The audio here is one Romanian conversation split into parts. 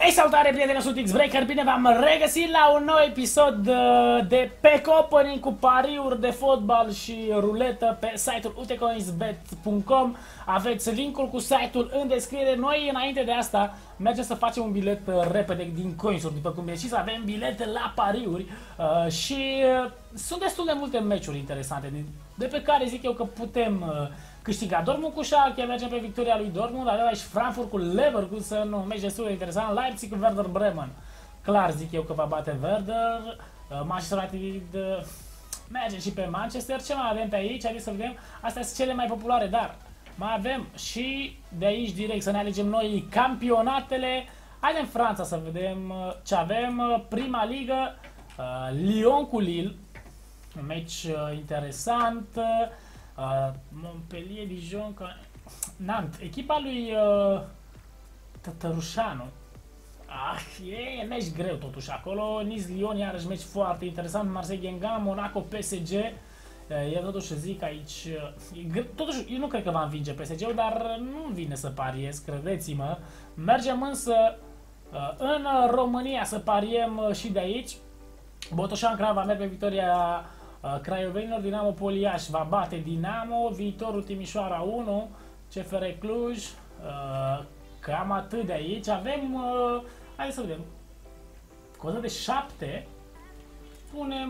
Ei, salutare, prieteni, sunt X-Breaker, bine v-am regăsit la un nou episod de Pack Opening cu pariuri de fotbal și ruletă pe site-ul utecoinsbet.com. Aveți linkul cu site-ul în descriere. Noi, înainte de asta, mergem să facem un bilet repede din coinsuri, după cum știți, avem bilete la pariuri și sunt destul de multe meciuri interesante, de pe care zic eu că putem câștiga. Dortmund cu Schalke, mergem pe victoria lui Dortmund, avem aici Frankfurt cu Leverkusen, un meci destul de interesant, Leipzig cu Werder Bremen. Clar zic eu că va bate Werder, Manchester United, mergem și pe Manchester. Ce mai avem pe aici? Haideți să vedem, astea sunt cele mai populare, dar mai avem și de aici direct să ne alegem noi campionatele. Haidem în Franța să vedem ce avem. Prima ligă, Lyon cu Lille, un meci interesant. Montpellier, Dijon, Nantes, echipa lui Tătărușanu. E meci greu totuși acolo. Nice-Lyon, iarăși meci foarte interesant. Marseille-Guingamp, Monaco, PSG. Eu totuși zic aici, totuși eu nu cred că va învinge PSG-ul, dar nu vine să pariez, credeți-mă. Mergem însă în România să pariem și de aici. Botoșan Craiova merge pe victoria craiovenilor. Dinamo Poliaș va bate Dinamo, Viitorul Timișoara 1, CFR Cluj, cam atât de aici. Avem, hai să vedem, coză de 7, punem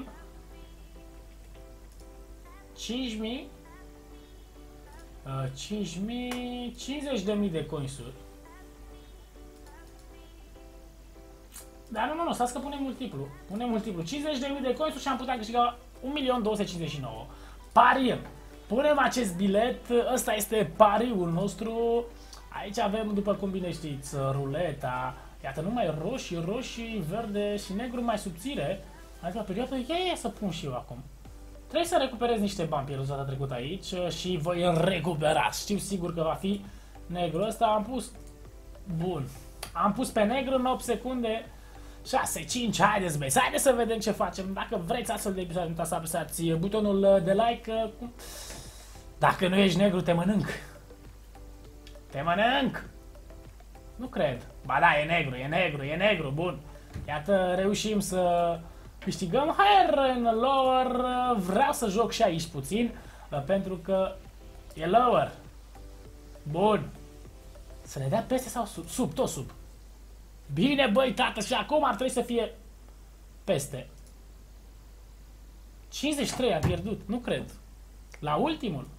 5.000, 50.000 de coinsuri. Dar nu, stați că punem multiplu. Punem multiplu. 50.000 de coinsuri și am putea câștiga 1.259.000. Pariem. Punem acest bilet. Ăsta este pariul nostru. Aici avem, după cum bine știți, ruleta. Iată, numai roșii, verde și negru mai subțire. Adică la perioadă, ia să pun și eu acum. Trebuie să recuperez niște bani pierduți data trecută aici și voi recupera. Știu sigur că va fi negru. Ăsta am pus. Bun. Am pus pe negru în 8 secunde. 6, 5, haideți băi, haideți să vedem ce facem. Dacă vreți astfel de episoade, nu uitați să apăsați butonul de like. Dacă nu ești negru, te mănânc. Te mănânc. Nu cred. Ba da, e negru, bun. Iată, reușim să câștigăm. Higher and lower, vreau să joc și aici puțin, pentru că e lower. Bun. Să ne dea peste sau sub? Tot sub. Bine, băi, tată, și acum ar trebui să fie peste. 53 a pierdut, nu cred. La ultimul.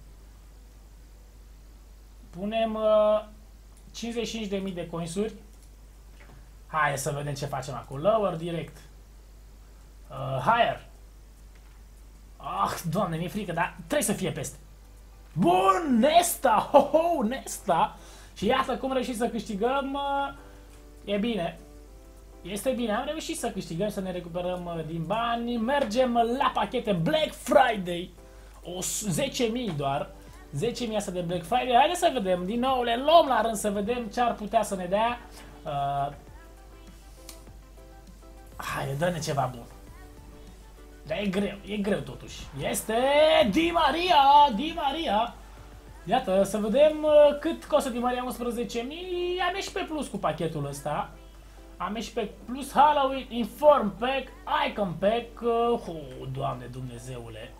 Punem 55.000 de coinsuri. Hai să vedem ce facem acum. Lower direct. Higher. Doamne, mi-e frică, dar trebuie să fie peste. Bun, Nesta! Nesta! Și iată cum reușim să câștigăm. E bine. Este bine, am reușit să câștigăm, să ne recuperăm din bani. Mergem la pachete Black Friday. 10.000 doar. 10.000 asta de Black Friday. Haideți să vedem, din nou le luăm la rând să vedem ce ar putea să ne dea. Haide, dă-ne ceva bun. Dar e greu totuși. Este Di Maria. Iată, să vedem cât costă Di Maria, 11.000. Am ieșit pe plus cu pachetul ăsta. Am ieșit pe plus Halloween, Inform Pack, Icon Pack. Doamne Dumnezeule.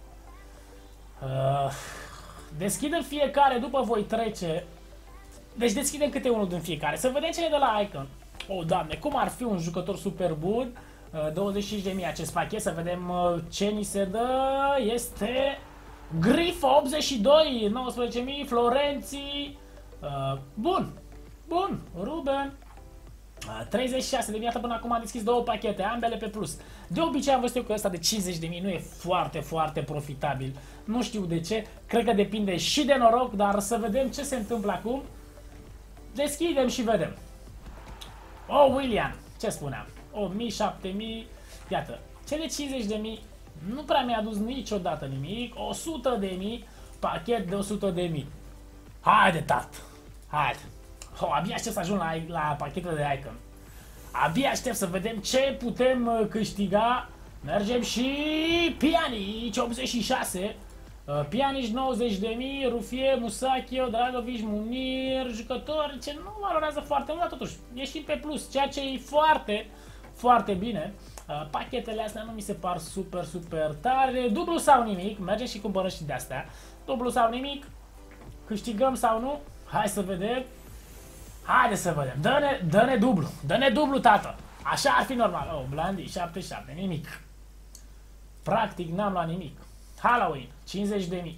Deschidem fiecare, după voi trece. Deci deschidem câte unul din fiecare. Să vedem cele de la Icon. Doamne, cum ar fi un jucător super bun. 25.000 acest pachet, să vedem ce ni se dă. Este Grifo 82, 19.000, Florenții, bun, Ruben, 36.000, iată până acum am deschis două pachete, ambele pe plus. De obicei am văzut eu că ăsta de 50.000 nu e foarte profitabil, nu știu de ce, cred că depinde și de noroc, dar să vedem ce se întâmplă acum. Deschidem și vedem. William, ce spuneam, 8.000, 7.000, iată, cele 50.000 nu prea mi-a adus niciodată nimic. 100.000, pachet de 100.000. Haide, tată, haide. Abia aștept să ajung la pachetele de Icon. Abia aștept să vedem ce putem câștiga. Mergem și Pjanic, 86. Pjanic 90.000, Rufie, Musachio, Dragovic, Munir, jucători ce nu valorează foarte mult, dar totuși ieșim pe plus, ceea ce e foarte, foarte bine. Pachetele astea nu mi se par super, super tare. Dublu sau nimic, mergem și cumpărăm și de astea. Dublu sau nimic, câștigăm sau nu? Hai să vedem. Haide să vedem, dă-ne dublu, dă-ne dublu, tată. Așa ar fi normal. Oh, Blandi, 77, nimic. Practic n-am luat nimic. Halloween, 50.000.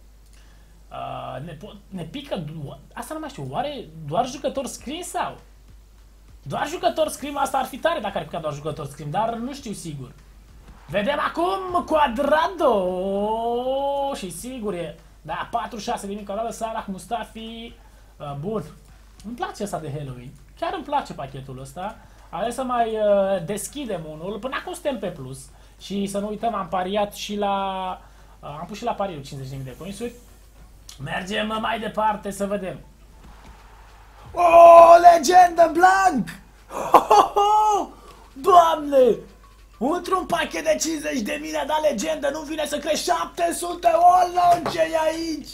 Ne pică, asta nu mai știu, oare doar jucător scrim sau? Doar jucător scrim, asta ar fi tare dacă ar pica doar jucător scrim, dar nu știu sigur. Vedem acum Cuadrado și sigur e, da, 46.000 Cuadrado, Salah, Mustafi, bun. Îmi place asta de Halloween, chiar îmi place pachetul ăsta. Hai să mai deschidem unul, până acum suntem pe plus. Și să nu uităm, am pariat și la... am pus și la pariu 50.000 de coinsuri. Mergem mai departe să vedem. Oh, legendă Blanc! Doamne! Într-un pachet de 50.000 ne-a dat legendă, nu vine să crezi, 700, oh, ce e aici?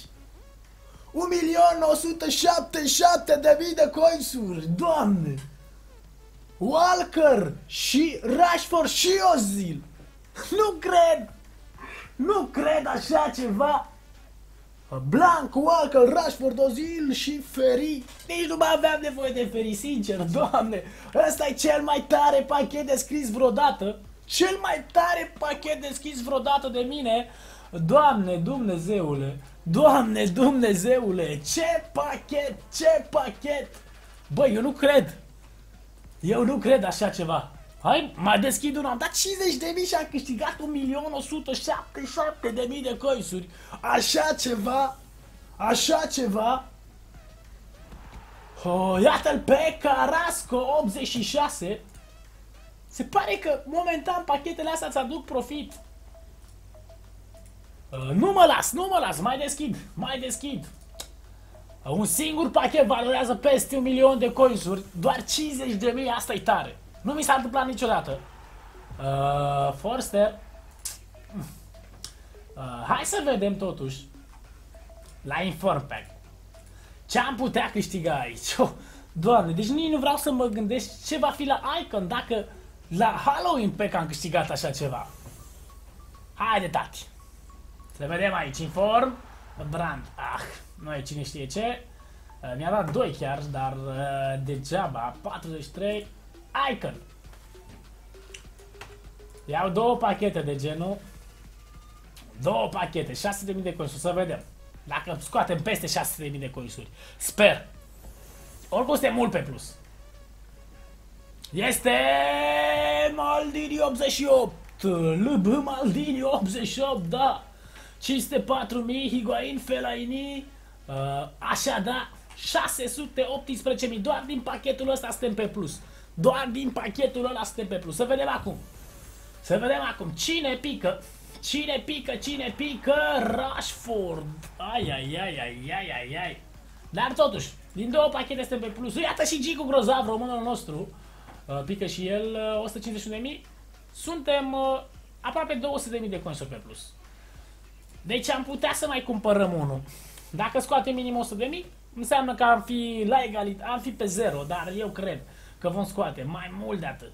1.177.000 de coinsuri, Doamne! Walker și Rashford și Ozil. Nu cred! Nu cred așa ceva! Blanc, Walker, Rashford, Ozil și Ferry. Nici nu mai aveam nevoie de Ferry, sincer, Doamne! Ăsta e cel mai tare pachet deschis vreodată. Cel mai tare pachet deschis vreodată de mine. Doamne Dumnezeule! Doamne Dumnezeule! Ce pachet! Ce pachet! Băi, eu nu cred! Eu nu cred așa ceva. Hai, mai deschid unul, am dat 50.000 și am câștigat 1.177.000 de coinsuri. Așa ceva, așa ceva. Oh, iată-l pe Carrasco, 86. Se pare că momentan pachetele astea îți aduc profit. Nu mă las, nu mă las, mai deschid, mai deschid. Un singur pachet valorează peste 1.000.000 de coinsuri, doar 50.000, asta e tare. Nu mi s-a întâmplat niciodată. Forster. Hai să vedem totuși la Inform Pack ce am putea câștiga aici. Oh, Doamne, deci nici nu vreau să mă gândesc ce va fi la Icon dacă la Halloween Pack am câștigat așa ceva. Haide, tati. Să vedem aici. Inform. Brand. Nu e cine știe ce. Mi-a dat 2 chiar, dar degeaba. 43. Icon. Iau 2 pachete de genul. 2 pachete, 6.000 de coinsuri, să vedem. Dacă scoatem peste 6.000 de coinsuri. Sper. Oricum este mult pe plus. Este Maldini 88. LB Maldini 88, da. 504.000, Higuain, Fellaini. Așa, da. 618.000. Doar din pachetul ăsta suntem pe plus. Doar din pachetul ăla suntem pe plus. Să vedem acum. Să vedem acum. Cine pică? Cine pică? Cine pică? Rashford. Ai, ai, ai, ai, ai, ai, ai. Dar totuși, din 2 pachete suntem pe plus. Iată și Gicu Grozav, românul nostru. Pică și el 151.000. Suntem aproape 200.000 de coinsuri pe plus. Deci am putea să mai cumpărăm unul. Dacă scoatem minim 100.000, înseamnă că am fi la egalitate, am fi pe 0, dar eu cred că vom scoate mai mult de atât.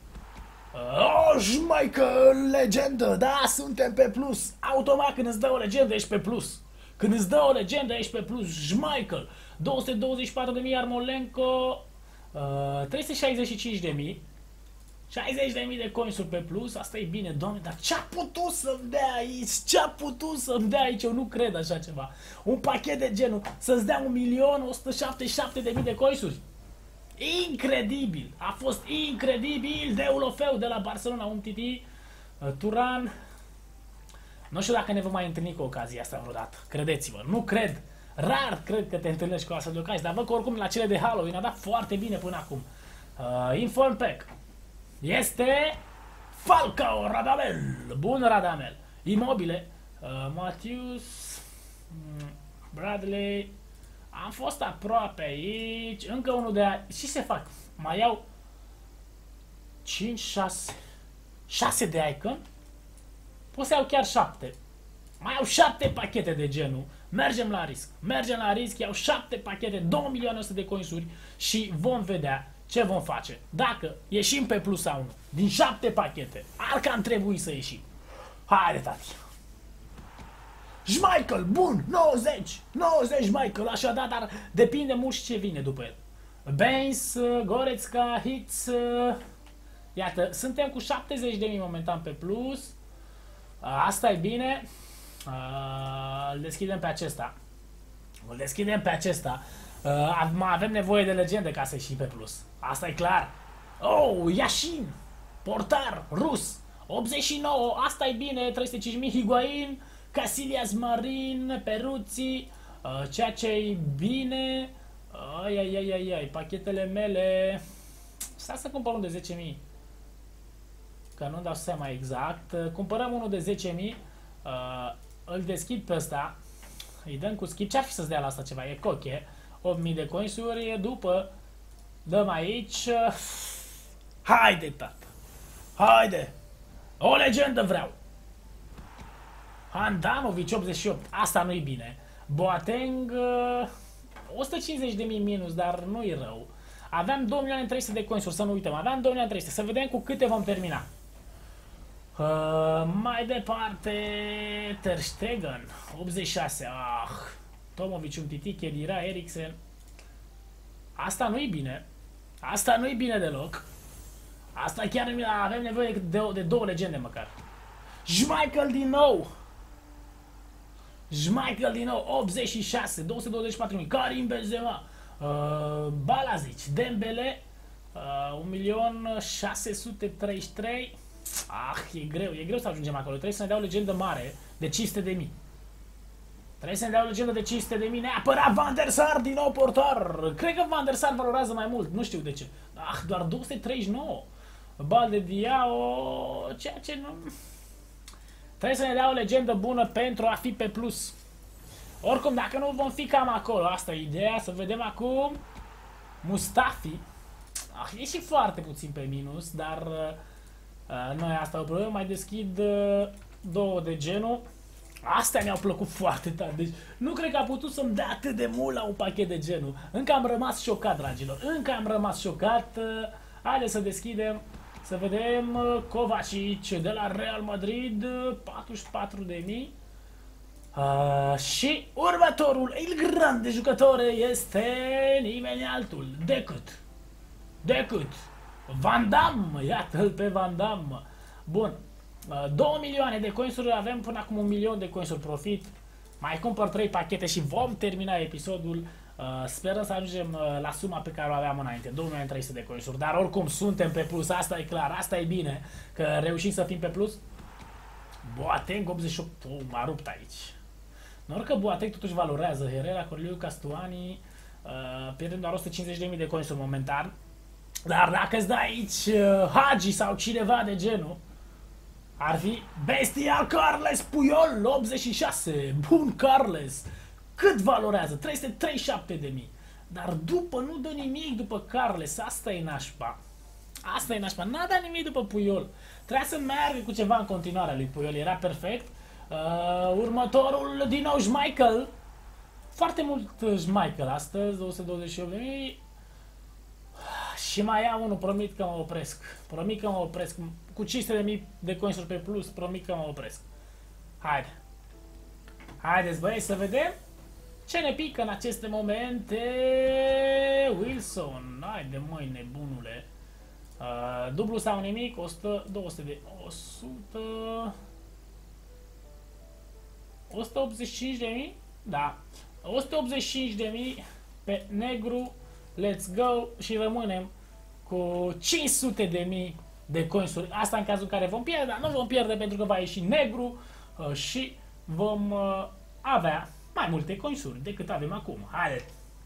Mai că legendă, da, suntem pe plus. Automat când îți dă o legendă ești pe plus. Când îți dă o legendă ești pe plus. Schmeichel, 224.000, Armolenko, 365.000. 60.000 de coinsuri pe plus, asta e bine, Doamne, dar ce-a putut să-mi dea aici? Ce-a putut să-mi dea aici? Eu nu cred așa ceva. Un pachet de genul să-ți dea 1.177.000 de coinsuri. Incredibil! A fost incredibil! Deulofeu de la Barcelona, Umtiti, Turan. Nu știu dacă ne vom mai întâlni cu ocazia asta vreodată. Credeți-vă, nu cred. Rar cred că te întâlnești cu astfel de ocazii, dar văd că oricum la cele de Halloween a dat foarte bine până acum. Inform Pack. Este Falcao, Radamel. Bun, Radamel. Immobile. Matthews. Bradley. Am fost aproape aici. Încă unul de a... Și se fac. Mai iau 5, 6. 6 de icon. Pot să iau chiar 7. Mai au 7 pachete de genul. Mergem la risc. Mergem la risc, iau 7 pachete, 2 milioane de coinsuri și vom vedea ce vom face. Dacă ieșim pe plus sau nu. Din 7 pachete. Ar cam trebui să ieșim. Haide, tati. Schmeichel, bun, 90 Schmeichel, așadar, dar depinde mult și ce vine după el. Baines, Goretzka, Hitz, iată, suntem cu 70.000 momentan pe plus, asta e bine, îl deschidem pe acesta, avem nevoie de legende ca să ieșim pe plus, asta e clar. Oh, Yashin, portar, rus, 89, asta e bine, 305.000, Higuain, Casillas, Marin, Peruzzi, ceea ce e bine. Ai, pachetele mele. Stai să cumpăr unul de 10.000, că nu-mi dau seama exact. Cumpărăm unul de 10.000, îl deschid pe ăsta, îi dăm cu skip. Ce-ar fi să-ți dea la asta ceva? E coche. 8.000 de coinsuri, după dăm aici. Haide, tată, haide, o legendă vreau. Handanovic 88, asta nu-i bine. Boateng 150.000 minus, dar nu-i rău. Aveam 2.300.000 de coinsuri, să nu uităm. Aveam 2.300.000, să vedem cu câte vom termina. Mai departe, Ter Stegen 86. Tomovic, Umtiti, Khedira, Eriksen. Asta nu-i bine. Asta nu-i bine deloc. Asta chiar avem nevoie de două legende măcar. Schmeichel din nou. 86, 224.000, Karim Benzema, Balazic, Dembele, 1.633.000. E greu să ajungem acolo, trebuie să ne dea o legendă mare de 500.000. Trebuie să ne dea o legendă de 500.000, neapărat Van der Sar din nou portar. Cred că Van der Sar valorează mai mult, nu știu de ce. Doar 239. Balde Diao, ceea ce nu... Trebuie să ne dea o legendă bună pentru a fi pe plus. Oricum, dacă nu vom fi cam acolo, asta e ideea, să vedem acum. Mustafi. E și foarte puțin pe minus, dar noi asta o problemă. Mai deschid două de genul. Astea mi-au plăcut foarte tare. Deci nu cred că a putut să-mi dea atât de mult la un pachet de genul. Încă am rămas șocat, dragilor. Încă am rămas șocat. Haideți să deschidem. Să vedem. Kovacic de la Real Madrid, 44.000. Și următorul, il grande jucător, este nimeni altul decât Van Damme. Iată-l pe Van Damme. Bun. 2 milioane de coinsuri, avem până acum 1 milion de coinsuri profit. Mai cumpăr 3 pachete și vom termina episodul. Sperăm să ajungem la suma pe care o aveam înainte, 2.300.000 de coinsuri. Dar oricum suntem pe plus, asta e clar, asta e bine, că reușim să fim pe plus. Boateng 88, m-a rupt aici. Noroc că Boateng totuși valorează. Herrera, Corliu, Castuani, pierdem doar 150.000 de coinsuri momentan. Dar dacă îți dai aici Hagi sau cineva de genul, ar fi bestial. Carles Puyol 86. Bun, Carles. Cât valorează? 337.000. Dar după nu dă nimic după Carles. Asta e nașpa. Asta e nașpa. N-a dat nimic după Puyol. Trebuia să meargă cu ceva în continuare lui Puyol. Era perfect. Următorul din nou Schmeichel. Foarte mult Schmeichel astăzi. 228.000. Și mai iau unul. Promit că mă opresc. Promit că mă opresc. Cu 500.000 de coinsuri pe plus. Promit că mă opresc. Haide. Haideți, băieți, să vedem ce ne pică în aceste momente. Wilson. Haide, măi, nebunule. Dublu sau nimic. 100, 200 de... 100... 185.000? Da. 185.000 pe negru. Let's go. Și rămânem cu 500.000 de coinsuri. Asta în cazul în care vom pierde, dar nu vom pierde pentru că va ieși negru și vom avea mai multe coinsuri decât avem acum. Haide!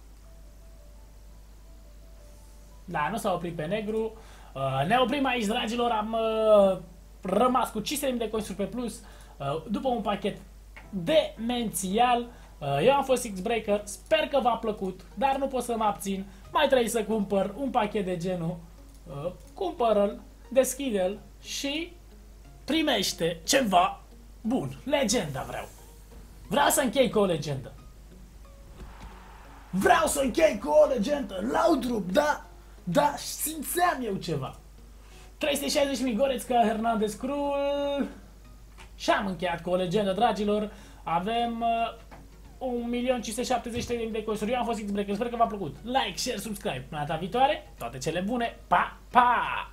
Da, nu s-a oprit pe negru. Ne oprim aici, dragilor. Am rămas cu 500.000 de coinsuri pe plus după un pachet demențial. Eu am fost X-Breaker, sper că v-a plăcut, dar nu pot să mă abțin. Mai trebuie să cumpăr un pachet de genul. Cumpără-l, deschide-l și primește ceva bun. Legenda vreau. Vreau să închei cu o legendă. Vreau să închei cu o legendă. Laudrup, da? Da, simțeam eu ceva. 360.000 Goretzka, Hernandez, Krul. Și am încheiat cu o legendă, dragilor. Avem 1.573.000 de coisuri. Eu am fost X-Breaker, sper că v-a plăcut. Like, share, subscribe. Până data viitoare, toate cele bune. Pa, pa!